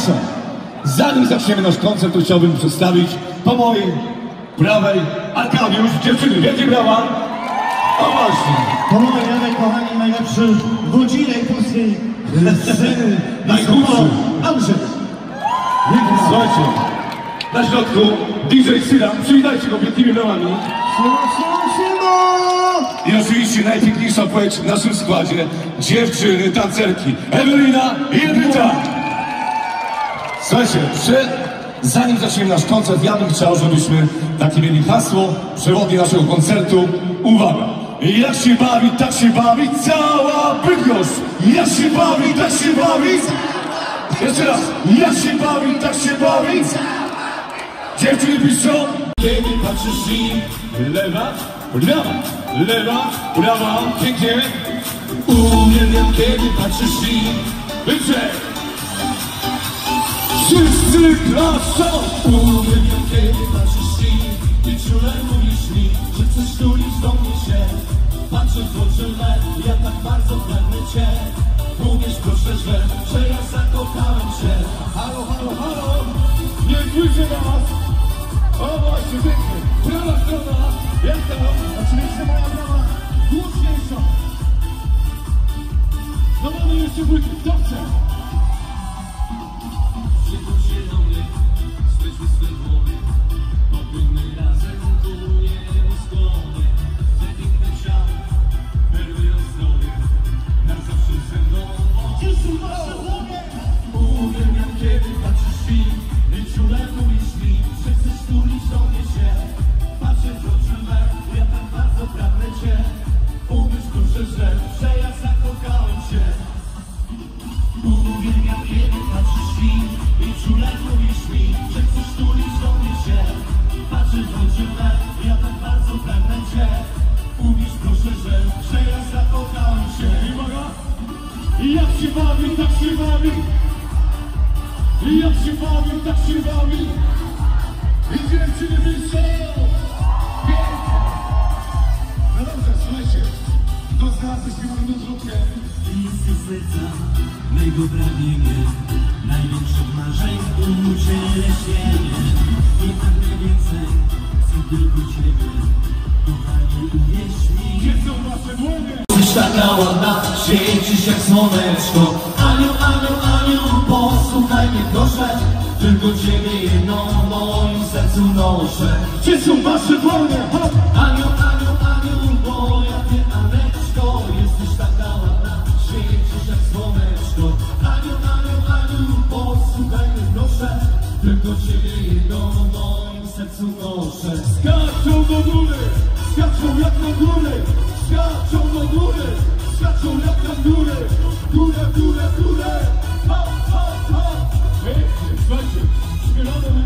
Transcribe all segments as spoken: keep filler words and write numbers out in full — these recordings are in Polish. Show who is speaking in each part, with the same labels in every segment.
Speaker 1: Państwa, zanim zaczniemy nasz koncert, to chciałbym przedstawić po mojej prawej Arkadiusz, dziewczyny, wielkie brawa. O właśnie.
Speaker 2: Po mojej lewej, kochani, najlepszy wodzirej polskiej sceny.
Speaker 1: Najchudszy.
Speaker 2: Andrzej.
Speaker 1: Słuchajcie, na środku D J Syram, przywitajcie go wielkimi brawami.
Speaker 2: Siema, siema, siema!
Speaker 1: I oczywiście najpiękniejsza płeć w naszym składzie, dziewczyny, tancerki, Ewelina i Edyta. Słuchajcie, przy... zanim zaczniemy nasz koncert, ja bym chciał, żebyśmy takie mieli hasło przewodnie naszego koncertu. Uwaga! Jak się bawi, tak się bawi cała Bydgoszcz! Jak się bawi, tak się bawi... Jeszcze raz! Jak się bawi, tak się bawi... Dziewczyny piszą! Kiedy patrzysz i lewa, prawa, lewa, prawa, pięknie! Uwielbiam, kiedy patrzysz i wyprzedź! Wszyscy klaszczą! Uwielbiam, kiedy patrzysz i czule mówisz mi, że chcesz tulić do mnie się. Patrzę w oczy me, ja tak bardzo pragnę cię. Mówisz proszę, że, że ja zakochałem się. Halo, halo, halo! Nie słyszę was! O właśnie, pięknie! Prawa strona! Jak tam? Oczywiście moja prawa głośniejsza! No mamy jeszcze błyki, dobrze! Przyjdź się do mnie, splećmy swe dłonie, popłyńmy razem ku niemu skłonie. Te piękne ciało, nerwy rozdrowie, na zawsze ze mną. Gdzie są wasze dłonie? Uwielbiam, kiedy patrzysz mi i czule mówisz mi, że chcesz tulić do mnie się. Patrzę w oczy me, ja tak bardzo pragnę cię. Uwierz proszę, że, że ja zakochałem się. Uwielbiam, kiedy patrzysz mi i czule mówisz mi, że chcesz tulić do mnie się. Patrzę w oczy me, ja tak bardzo pragnę cię. Uwierz proszę, że, że ja zakochałem się. I uwaga! I jak się bawi, tak się bawi. I jak się bawi, tak się bawi. I dziewczyny piszą. Pięknie! No dobrze, słuchajcie. Kto z nas zaśpiewamy do zróbkę?
Speaker 3: Bliskie serca mego pragnienie, największych marzeń ucieleśnienie. I tak najwięcej chcę tylko ciebie, kochanie, uwierz mi.
Speaker 1: Gdzie są wasze dłonie?
Speaker 3: Jesteś taka ładna, świecisz jak słoneczko. Aniu, Aniu, Aniu, posłuchaj mnie proszę, tylko ciebie jedną w moim sercu noszę.
Speaker 1: Gdzie są wasze dłonie?
Speaker 3: Aniu, Aniu, Aniu, moja ty Aneczko, jesteś taka ładna, świecisz jak słoneczko. Aniu, Aniu, Aniu, posłuchaj mnie proszę, tylko ciebie jedną w moim sercu noszę.
Speaker 1: Skaczą do góry, skaczą jak na górę, skaczą do góry, skaczą jak na górę, górę, górę, górę, hop, hop, hop. Pięknie, słuchajcie, śpiewamy.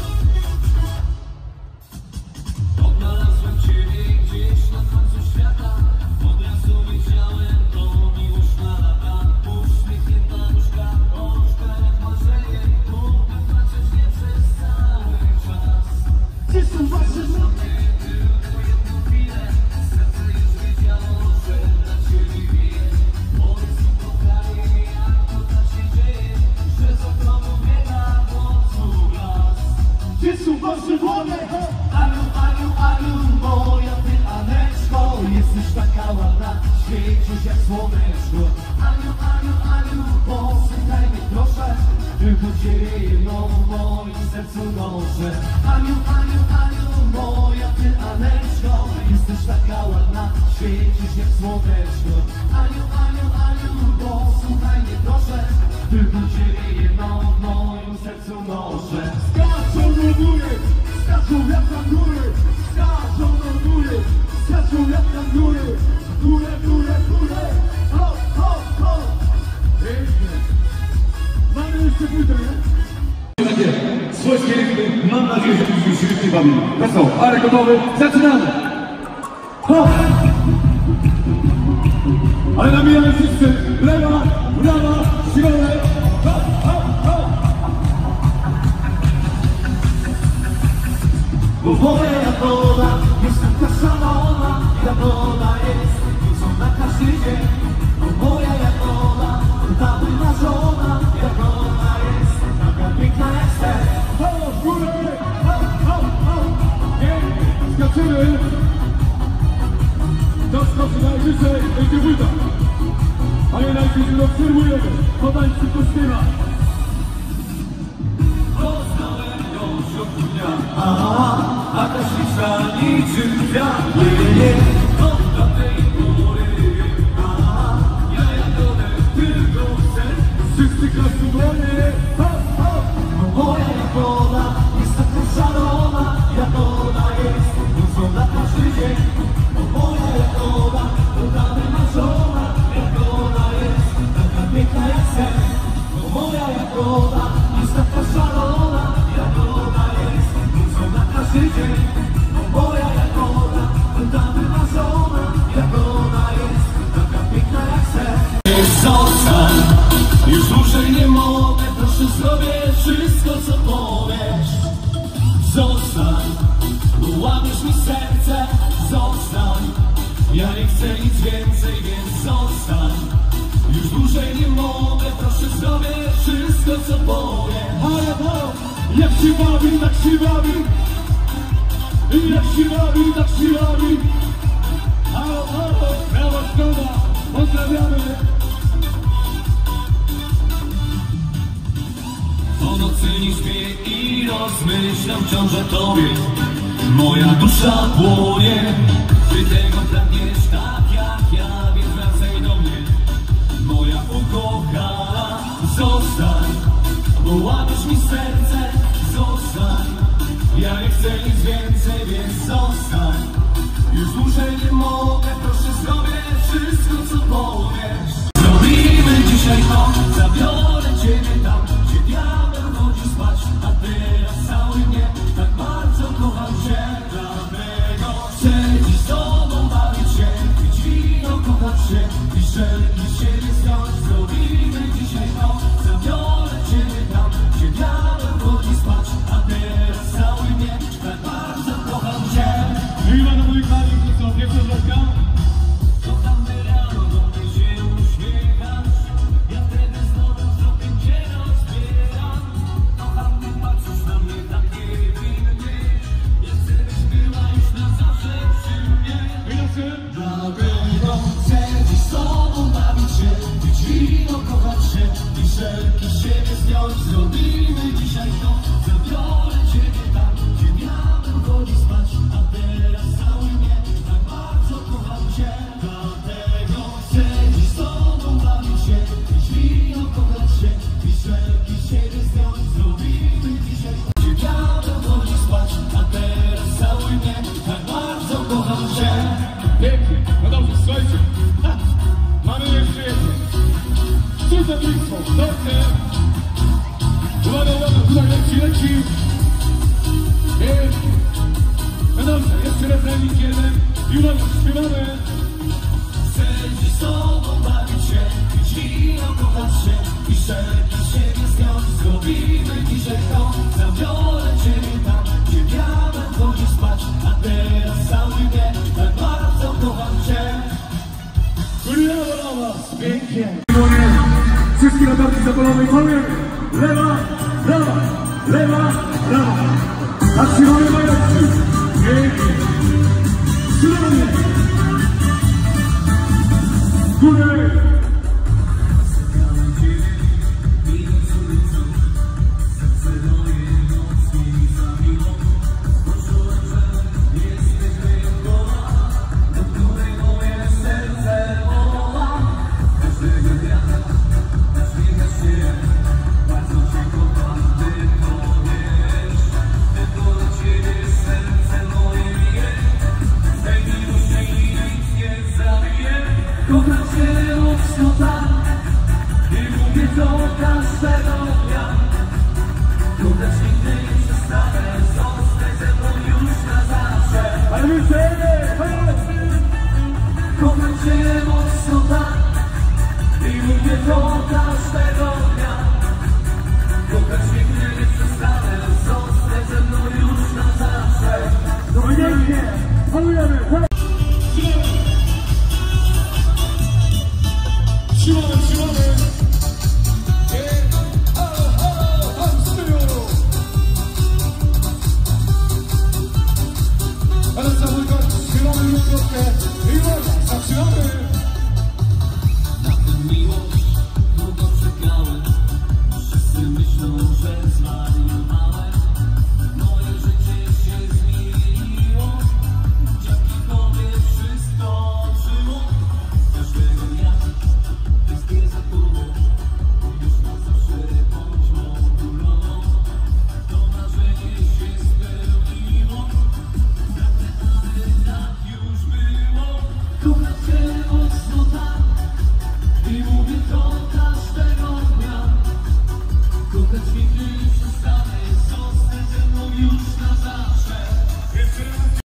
Speaker 3: Odnalazłem ciebie gdzieś na końcu świata, od razu wiedziałem, to miłość na lata. Uśmiechnięta nóżka, oczka jak marzenie, mógłby patrzeć nie przez cały czas.
Speaker 1: Gdzie są wasze dłonie?
Speaker 3: Tylko jedną chwilę, serce już wiedziało, że dla ciebie bije. Powiedz mi kochanie, jak to tak się dzieje, że z ogrodu biega w nocu las.
Speaker 1: Gdzie są wasze dłonie?
Speaker 3: Aniu, Aniu, Aniu, moja ty Aneczko, jesteś taka ładna, świecisz jak słoneczko. Aniu, Aniu, Aniu, posłuchaj mnie proszę, tylko ciebie jedną w moim sercu noszę. Aniu, Aniu, Aniu, moja ty Aneczko, jesteś taka ładna, świecisz jak słoneczko. Aniu, Aniu, Aniu, posłuchaj mnie proszę, tylko ciebie jedną w moim sercu noszę.
Speaker 1: Skaczą do góry, skaczą jak na góry, skaczą do góry, skaczą jak na góry, górę, górę, górę, hop, hop, hop. Pięknie. Mamy jeszcze płytę, nie? Takie swojskie rytmy, mam nadzieję, że później się rytmy bawimy. No co, ale gotowy? Zaczynamy! Hop! Ale nabijamy wszyscy, lewa, prawa, środek, hop, hop, hop!
Speaker 3: Bo moja jagoda jest taka szalona, jagoda jest widzona każdy dzień. Bo moja jagoda, ta wymarzona, jagoda jest firmujemy, potańczy kostyma. Poznałem ją w środku dnia, a ta śliczna niczym kwiat. Od tamtej pory, ja jagodę tylko chcę. Wszyscy klasy dłonie, moja jagoda jest taka szalona, jagoda jest wrócona każdy dzień. Moja jagoda, udany marzona, jagoda jest taka piękna jak sen. Moja jagoda jest taka szalona, jagoda jest wrócona każdy dzień. Moja jagoda, udany marzona, jagoda jest taka piękna jak sen. Zostań, już dłużej nie mogę, proszę zrobię wszystko co powiesz. Zostań, bo łamiesz mi serce, zostań. Ja nie chcę nic więcej, więc zostań. Już dłużej nie mogę, proszę zrobię wszystko co powiesz. Ale to, jak się bawi, tak się bawi. I jak się bawi, tak się bawi. Halo, halo, brawa szkoda, pozdrawiamy. Po nocy nie śpię i rozmyślam wciąż o tobie. Moja dusza płonie, ty tego pragniesz tak jak ja, więc wracaj do mnie. Moja ukochana, zostań, bo łamiesz mi serce, zostań. Ja nie chcę nic więcej, więc zostań. Już dłużej nie mogę, proszę zrobię wszystko co powiesz. Zrobimy dzisiaj to, zabiorę ciebie tam, gdzie diabeł chodzi spać, a teraz cały mnie tak bardzo kocham cię. Dlatego chcę dziś z tobą bawić się, pić wino, kochać się i wszelki siebie zdjąć. Zrobimy dzisiaj to, zabiorę ciebie tam, gdzie diabeł chodzi spać, a teraz cały mnie tak bardzo kocham cię. Miła na mój kalik, to co, pierwsza wrzatka? Kochamy rano, do mnie się uśmiechasz, ja wtedy znowu wzrokiem cię rozbieram. Kocham, ty patrzysz na mnie tak niewinnie, ja chcę byś była już na zawsze przy mnie. Dlatego chcę dziś z tobą bawić się, pić wino, kochać się i wszelki siebie zdjąć. Zrobimy dzisiaj to, zabiorę ciebie tam, gdzie diabeł chodzi spać, a teraz cały mnie tak bardzo kocham cię. Dlatego chcę dziś z tobą bawić się, pić wino, kochać się i wszelki siebie zdjąć. Zrobimy dzisiaj to, gdzie diabeł chodzi spać, a teraz cały mnie tak bardzo kocham cię. Pięknie, no dobrze, słuchajcie, ha, mamy jeszcze jedno. Cudownictwo, dobrze. Uwaga, uwaga, tutaj leci, leci. Pięknie. No dobrze, jeszcze refrenik jeden i uwaga, śpiewamy. Chcę dziś z tobą bawić się, pić wino, kochać się i wszelki siebie zdjąć. Zrobimy dzisiaj to, zabiorę ciebie tam, gdzie diabeł chodzi spać, a teraz cały mnie tak bardzo kocham cię. Brawo dla was, pięknie. Wszystkie latarki zapalone i koniec. Lewa, prawa, lewa, prawa. A trzymamy majowcy. Pięknie. Trzymamy. Górę.
Speaker 4: Bardzo cię kocham, ty to wiesz.
Speaker 3: że zwariowałem. Moje życie się zmieniło.